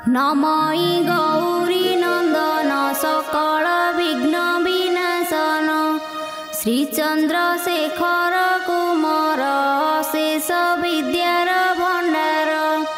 नमई गौरी नंदन सकल विघ्न विनाशन श्रीचंद्रशेखर कुमार शेष विद्यार भंडार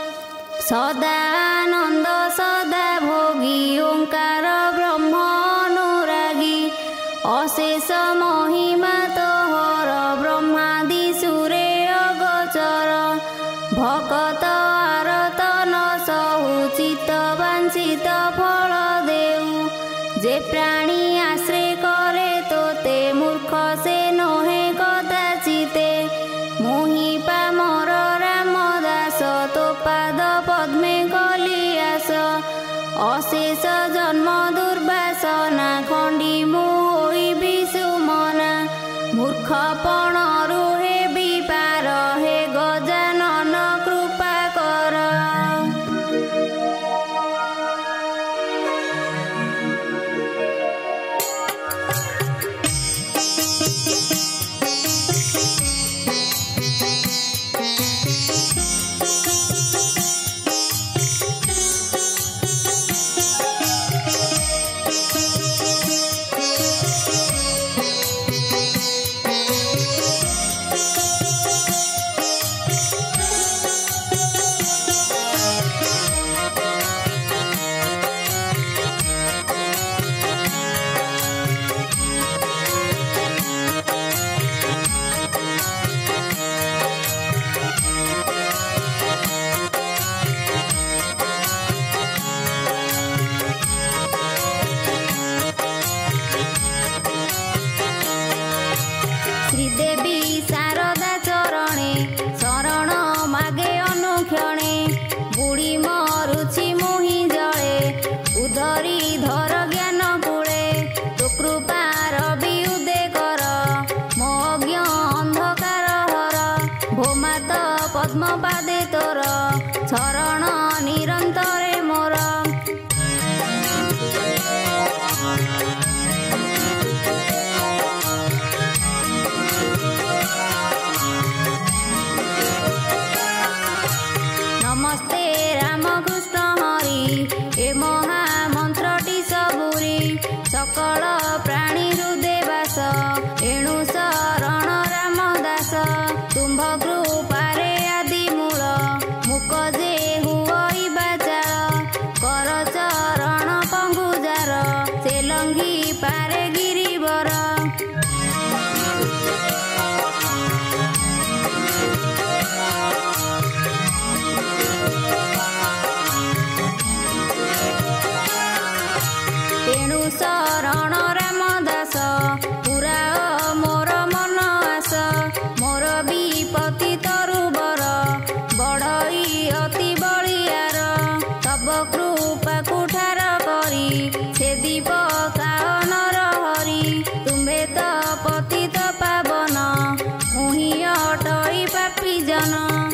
सदानंद सदा भोगी ओंकार ब्रह्म अनुरागी अशेष महिमा तोहर ब्रह्मादि सुरे अगोचर भकत आरत न सहु चित्त वांछित फल देऊ जे प्राणी आश्रय करे तोते मूर्ख से नहे कदाचिते मोहि पामर रामदास तो पाद पद्मे कलियास अशेष जन्म दुर्वासना खंडी मोहि सुमना मूर्खपणरु हे विपार हे गजानन कृपा कर। श्रीदेवी शारदा चरणे शरण मागे अनुक्षणे बुढ़ी मरुछि मुहि जले उधरी धर ज्ञान कूले तो कृपार विउदे कर मो अज्ञ अंधकार हर भोमात पद्म पादे तोर शरण निरंतरे मोर। नमस्ते रामकृष्ण हरि ए महामंत्रटी सबुरी सकल प्राणी हृदय वास एणु शरण रामदास तुम्भ कृपारे आदि मूल मुक जे हुई बाचार कर चरण पंगुजार से लंघी पारे गिरिवर। तेणु शरण रामदास पुरा मोर मन आस मोर विपत्ति तरुबर बड़ई अति बलियार तब कृपा कुठार करी से दीप कानर हरि तुम्हे तो पतित पावन मुहि अटई पापी जन।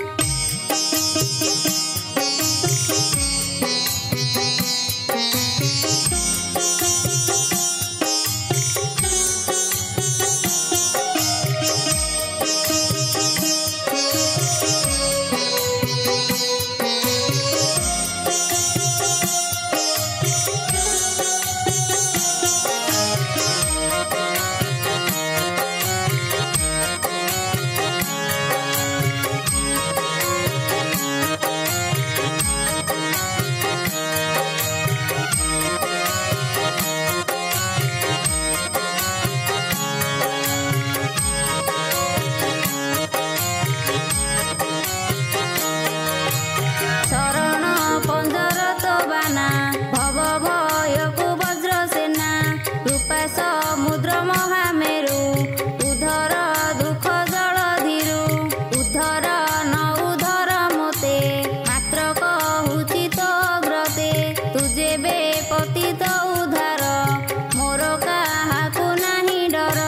शरण पंजर तो बाना भव भयकु वज्र सेना कृपा समुद्र महामेरु उधर दुख जल धीरु उधर न उधर मोते मात्र कहूछि तो अग्रते तुझे बे पतित उधार मोर काहाकु नाही डर।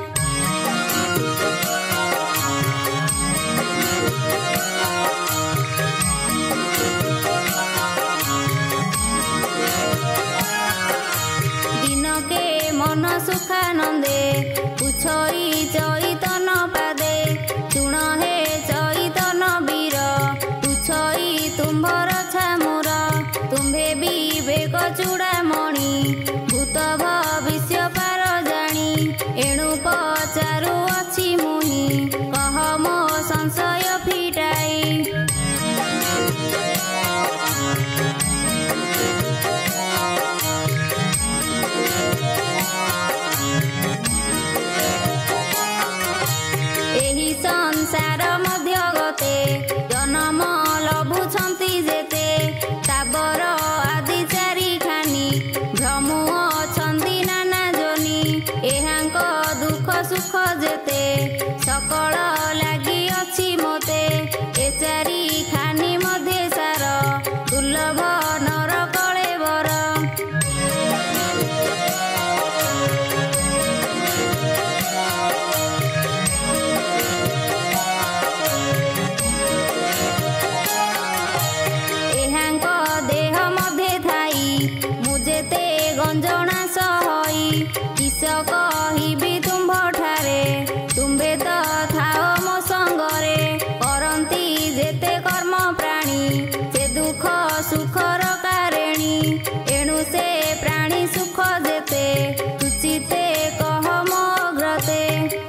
दिनके मन सुखानंदे पुछई चैतन पादे चुण हे चैतन वीर पुछई तुम्भर छामुर तुम्भे ଖାନି ମଧ୍ୟ ସାର ଦୁର୍ଲଭ ନର କଳେବର। ଏହାଙ୍କ ଦେହ ମଧ୍ୟ ଥାଇ ମୁଁ ଯେତେ ଗଞ୍ଜଣା ସହଇ କିସ କହିବି ତୁମ୍ଭଠାରେ ତୁମ୍ଭେ ତ ଥାଅ ମୋ ସଙ୍ଗରେ। କରନ୍ତି ଯେତେ କର୍ମ ପ୍ରାଣୀ ସେ ଦୁଃଖ ସୁଖର କାରେଣୀ ଏଣୁ ସେ ପ୍ରାଣୀ ସୁଖ ଯେତେ ତୁଚିତେ କହ ମୋ ଅଗ୍ରତେ।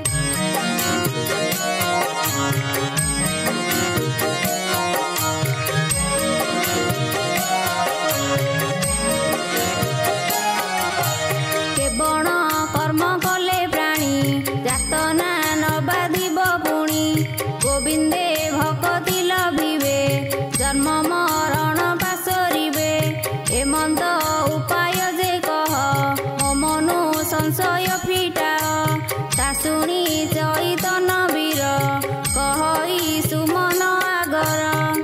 କେବଳ କର୍ମ କଲେ ପ୍ରାଣୀ ଯାତନା ନ ବାଧିବ ପୁଣି ଗୋବିନ୍ଦେ ଭକତି ଲଭିବେ ଜନ୍ମ ମରଣ ପାଶରିବେ। ଏମନ୍ତ ଉପାୟ ଯେ କହ ମୋ ମନୁ ସଂଶୟ ଫିଟାଅ ତା ଶୁଣି ଚୈତନ ବୀର କହଇ ସୁମନ ଆଗର।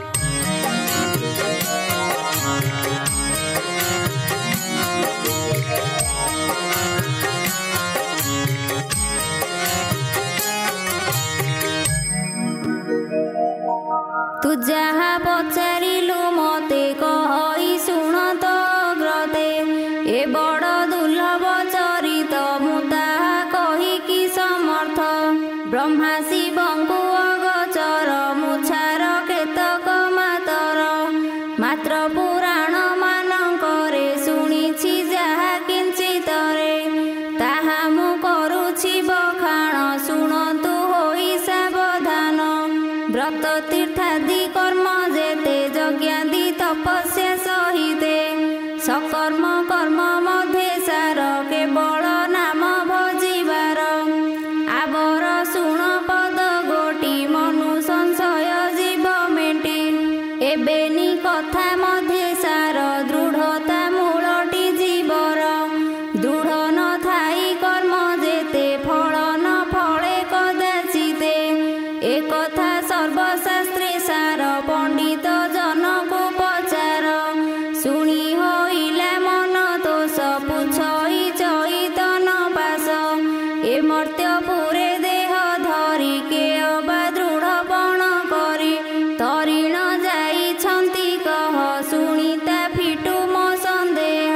ତୁ ଯାହା ପଚାରିଲୁ ମତେ କହଇ ଶୁଣ ତ ଅଗ୍ରତେ ଏ ବଡ଼ ଦୁର୍ଲଭ ଚରିତ ମୁଁ ତାହା କହିକି ସମର୍ଥ। ବ୍ରହ୍ମା ଶିବଙ୍କୁ ଅଗୋଚର ମୁଛାର କେତକ ମାତର ମାତ୍ର ପୁରାଣ ମାନଙ୍କରେ ଶୁଣିଛି ଯାହା କିଞ୍ଚିତରେ ତାହା ମୁଁ କରୁଛି ବଖାଣ ଶୁଣନ୍ତୁ ହୋଇ ସାବଧାନ। ବ୍ରତ ତୀର୍ଥାଦି କର୍ମ ଯେତେ ଯଜ୍ଞାଦି ତପସ୍ୟା ସହିତେ সকর্ম কর্ম মধ্যে সার কেবল নাম ভজিবার। আবর শুণ পদ গোটি মনু সংশয় জীব মেটি এবেনি কথা মধ্যে সার দৃঢ়তা মূলটি জীবর। দৃঢ় ন থাই কর্ম যেতে ফল ন ফলে কদাচিতে এ কথা সর্বশাস্ত্রে সার পণ্ডিত জনকু পচার। শুনি হইলা মন দোষ পুছই চৈতন পাশ এ মর্ত্যপুরে দেহ ধরি কে অবা দৃঢ়পণ କରି ତରିଣ ଯାଇଛନ୍ତି କହ ଶୁଣି ତା ଫିଟୁ ମୋ ସନ୍ଦେହ।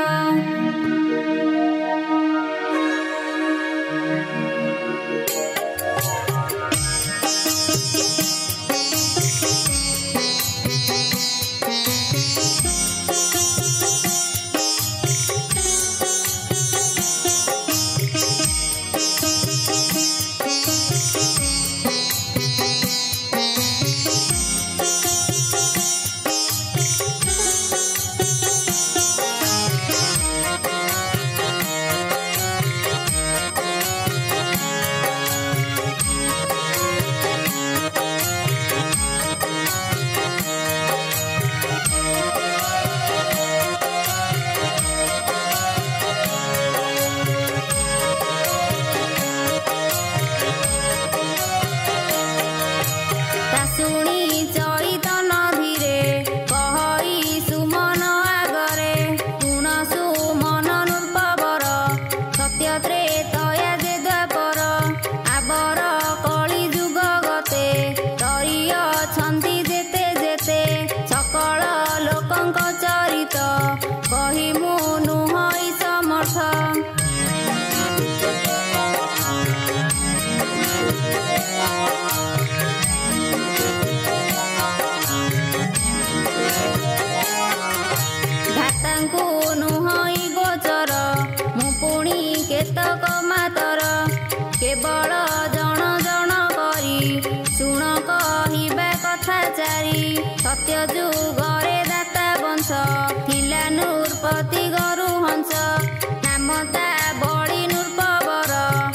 କେବଳ ଜଣ ଜଣ କରି ଶୁଣ କହିବା କଥା ଚାରି। ସତ୍ୟ ଯୁଗରେ ଦାତା ବଂଶ ଥିଲା ନୃପତି ଗରୁ ହଂସ ନାମ ତା ବଳି ନୃପବର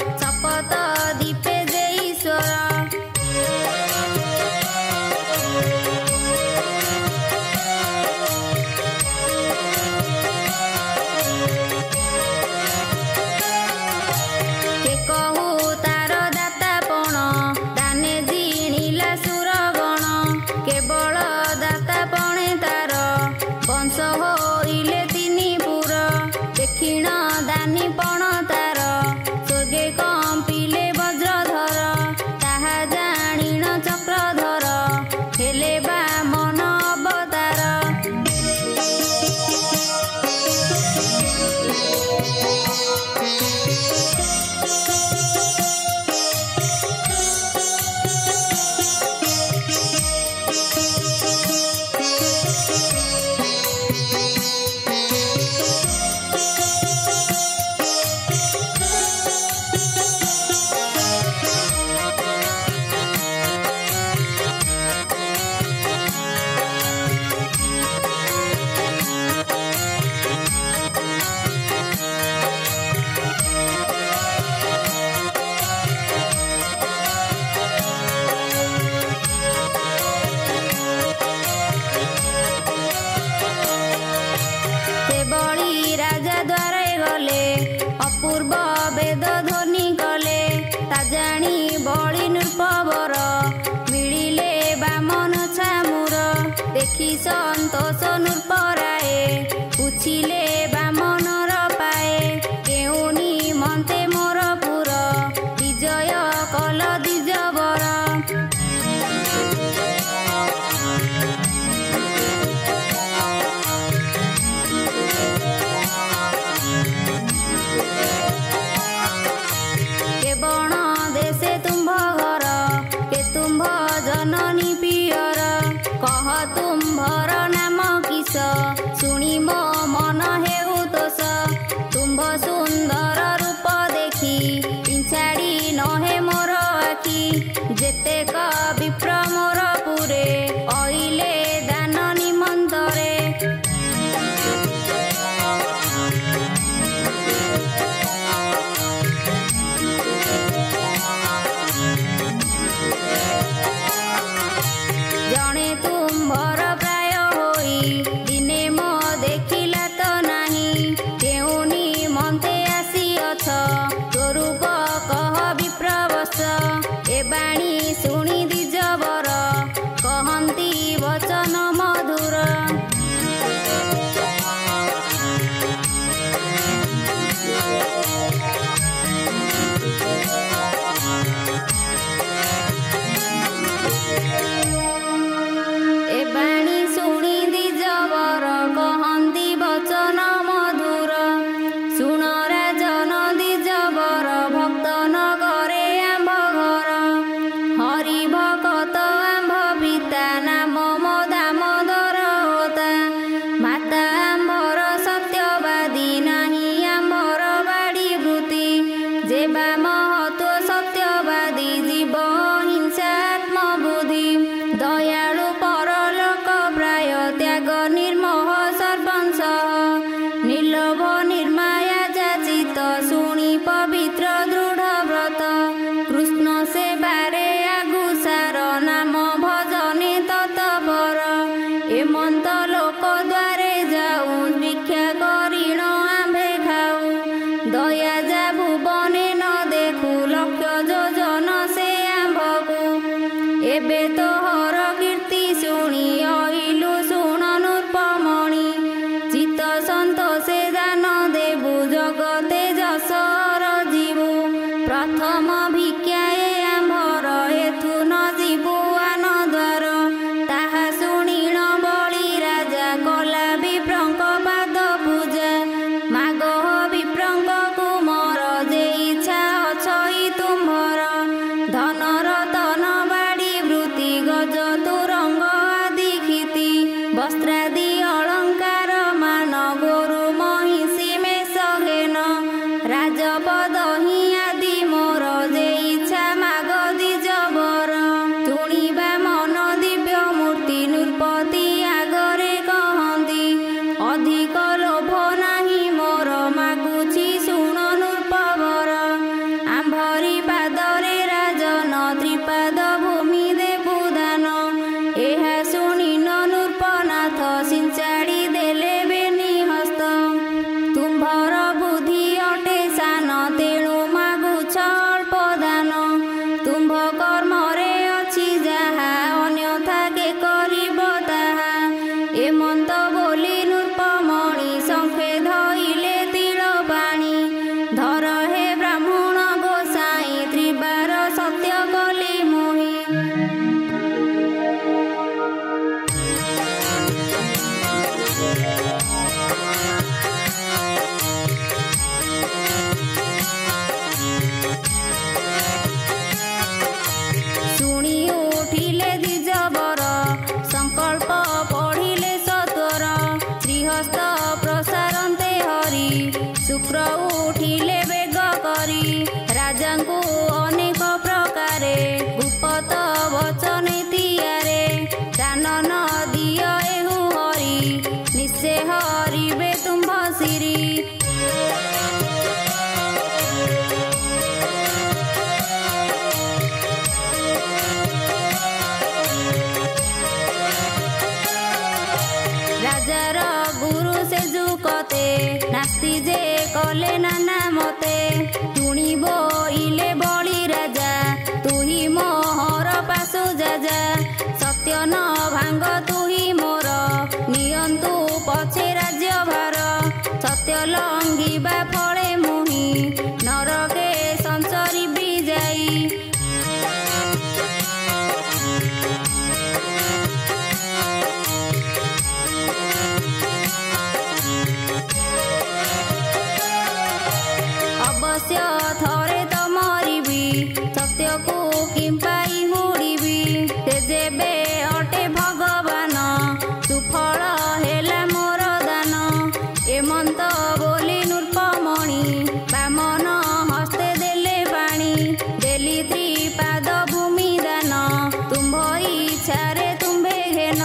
ଶପଥ ଦୀପେ ଯେ ଈଶ୍ୱର। କେବଳ देखी संतोष नूर्पराए पूछिले बामनर पाए केउनी मन्ते मोर पुर विजय कल द्विजबर केवण देशे तुम्भ घर के तुम्भ जननी पियर कह तुम्भर नाम किस शुणी मो मन हेउ तोष तुम्भ सुंदर रूप देखी पिछाड़ी नहे मोर आखि जेतेक विप्र मोर पुरे अइले दान निमंतरे जणे तुम्भर प्राय होई दिने मो देखिला तो नाही केउनी मन्ते आसी अछ स्वरूप कह विप्रवश ए बाणी शुणी द्विजबर कहन्ती वचन मधुर ए बाणी शुणी द्विजबर कहन्ती वचन मधुर शुण राजन द्विजबर भक्त नगरे आम्भ घर हरि भगत आम्भ पिता नाम मो दामोदर होता माता आम्भर सत्यवादी नाही आम्भर बाड़ी वृत्ति जे बा महत्व सत्यवादी जीव हिंसात्म बुद्धि दयालु परलोक प्राय त्याग निर्मोह सर्वंश निर्लोभ निर्माया जाचित शुणी पवित्र दृढ़ व्रत कृष्ण सेवारे आगुसार नाम भजने तत्पर एमंत लोक द्वारे जाऊ भिक्षा करिण आम्भे खाऊ दया जा भुवने न देखू लक्ष्य योजन से आम्भकू एबे तोहर कीर्ति शुणी अइलु शुण नूर्पमणि चित्त संतोषे दान देबु जगते जसर जीवु प्रथम भिक्षाए आम्भर एथु न जीवु आन द्वार ताहा शुणिण बळी राजा कला विप्रंक पाद पूजा माग विप्रंक कुमर जे इच्छा अछई तुम्भर धन रतन बाड़ी वृत्ति गज तुरंग आदि खिति वस्त्रादि अलंकार मान गोरु महिषी मेष घेन राजपद हि आदि मोर जे इच्छा माग द्विजबर शुणिबा मन दिव्य मूर्ति नृपति आगरे कहन्ति अधिक लोभ नाही मोर मागुछि शुण नृपवर आम्भरी पादरे राजन त्रिपाद भूमि देबु दान एहा शुणी नूर्पनाथ सिंचाड़ी देले बेनी हस्त तुम्भर बुद्धि अटे सान तेणु मागुछ अल्प दान तुम्भ कर्मरे अछि जाहा अन्यथा के करिब ताहा एमंत बोली नूर्पमणि शंखे धइले तिल पाणी धर हे ब्राह्मण गोसाई त्रिबार सत्य कली मोहि शुणी उठिले द्विजबर संकल्प पढ़िले सत्वर श्रीहस्त प्रसारन्ते हरि शुक्र उठिले बेग करी राजांकु अनेक प्रकारे गुप्त वचन तियारे दान न दिय एहु हरि निश्चय हरिबे तुम्भ सिरी राजार गुरु से जुकते नास्ति जे कले नाना मते तुणी बोइले बड़ी राजा तुही मोहर पासु जाजा सत्य न भांग तुही मोर किंपाई हुड़िबी से जेबे अटे भगवान सुफल हेला मोर दान एमंत बोली नृपमणि बामन हस्ते देले पाणी देली त्रिपाद भूमि दान तुम्भ इच्छारे तुम्भे घेन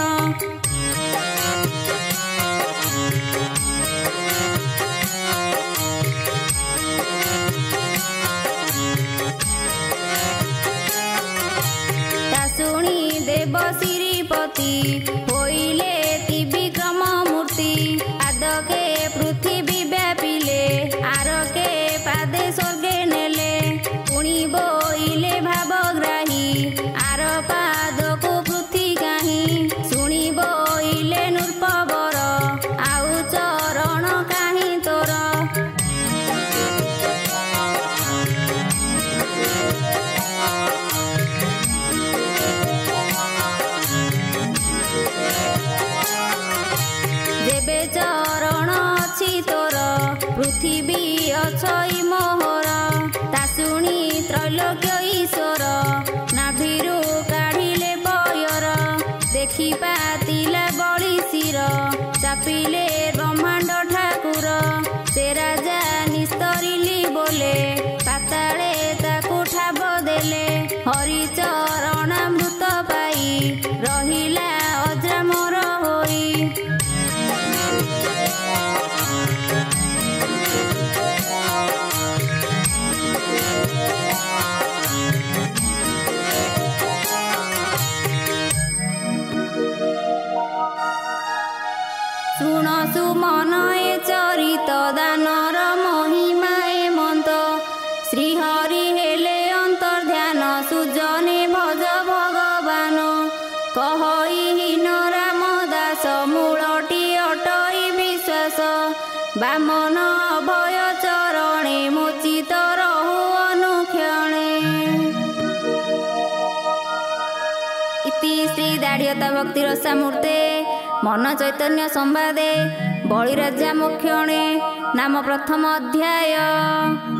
शुणी देव श्रीपति होइले त्रिविक्रम मूर्ति आदके पृथ्वी व्यापिले आरके पादे स्वर्गे नेले पुणी बोइले भावग्राही आर पादको पृथ्वी काहीं शुणी बोइले नृपवर आउ चरण काहीं तोर जेबे चरण अछि तोर पृथ्वी अछई मोहर ता शुणी त्रैलोक्य ईश्वर नाभिरु काढ़िले पयर देखि पातिला बळी शिर चापिले ब्रह्मांड ठाकुर से राजा निस्तरिली बोले पाताळे ताकु ठाब देले हरि चरणामृत पाई रहिला अजरामर होई शुण सुमन ए चरित दानर महिमा एमंत श्रीहरि हेले अंतर्ध्यान सुजने भज भगवान कहहीन रामदास मूलटी अटई विश्वास बामन अभय चरणे मोचित रहु अनुक्षणे इति श्री दाढ़ियता भक्ति रसामूर्ते मन चैतन्य संवादे बलिराजा मोक्षणे नाम प्रथम अध्याय।